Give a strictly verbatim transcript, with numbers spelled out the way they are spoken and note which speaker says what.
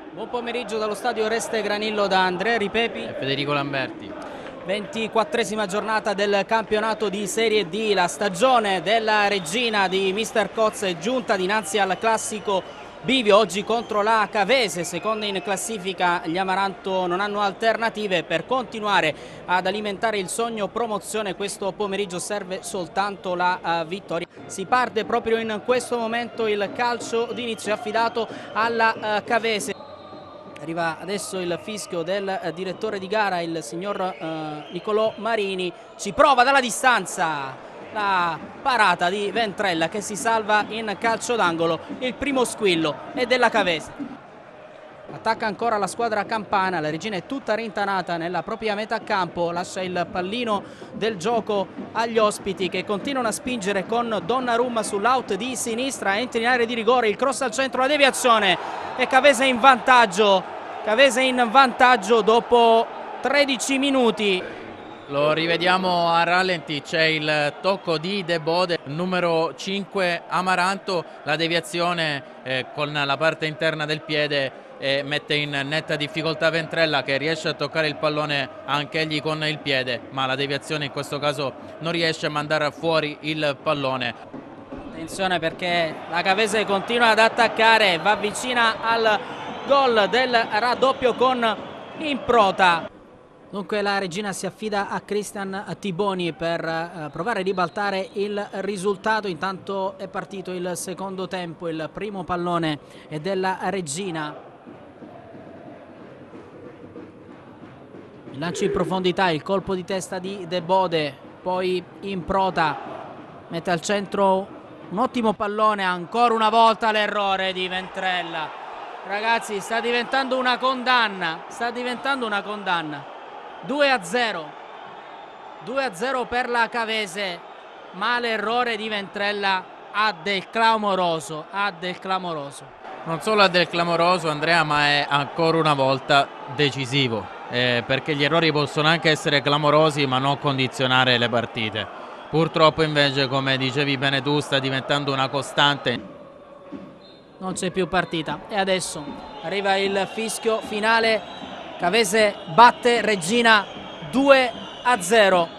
Speaker 1: Buon pomeriggio dallo stadio Oreste Granillo da Andrea Ripepi
Speaker 2: e Federico Lamberti.
Speaker 1: ventiquattresima giornata del campionato di Serie D. La stagione della regina di mister Coz è giunta dinanzi al classico bivio oggi contro la Cavese, seconda in classifica. Gli Amaranto non hanno alternative per continuare ad alimentare il sogno promozione. Questo pomeriggio serve soltanto la uh, vittoria. Si parte proprio in questo momento, il calcio d'inizio è affidato alla uh, Cavese. Arriva adesso il fischio del uh, direttore di gara, il signor uh, Nicolò Marini. Ci prova dalla distanza la parata di Ventrella che si salva in calcio d'angolo. Il primo squillo è della Cavese. Attacca ancora la squadra campana, la regina è tutta rintanata nella propria metà campo, lascia il pallino del gioco agli ospiti che continuano a spingere con Donnarumma sull'out di sinistra, entra in area di rigore, il cross al centro, la deviazione e Cavese in vantaggio. Cavese in vantaggio dopo tredici minuti.
Speaker 2: Lo rivediamo a rallenti, c'è il tocco di De Bode, numero cinque Amaranto, la deviazione eh, con la parte interna del piede eh, mette in netta difficoltà Ventrella che riesce a toccare il pallone anche egli con il piede, ma la deviazione in questo caso non riesce a mandare fuori il pallone.
Speaker 1: Attenzione perché la Cavese continua ad attaccare, va vicina al gol del raddoppio con Improta. Dunque la regina si affida a Cristian Tiboni per eh, provare a ribaltare il risultato. Intanto è partito il secondo tempo, il primo pallone è della regina. Il lancio in profondità, il colpo di testa di De Bode, poi Improta mette al centro un ottimo pallone, ancora una volta l'errore di Ventrella. Ragazzi, sta diventando una condanna, sta diventando una condanna. due a zero, due a zero per la Cavese, ma l'errore di Ventrella ha del clamoroso, ha del clamoroso.
Speaker 2: Non solo ha del clamoroso Andrea, ma è ancora una volta decisivo, eh, perché gli errori possono anche essere clamorosi ma non condizionare le partite. Purtroppo invece, come dicevi bene tu, sta diventando una costante.
Speaker 1: Non c'è più partita e adesso arriva il fischio finale. Cavese batte Regina due a zero.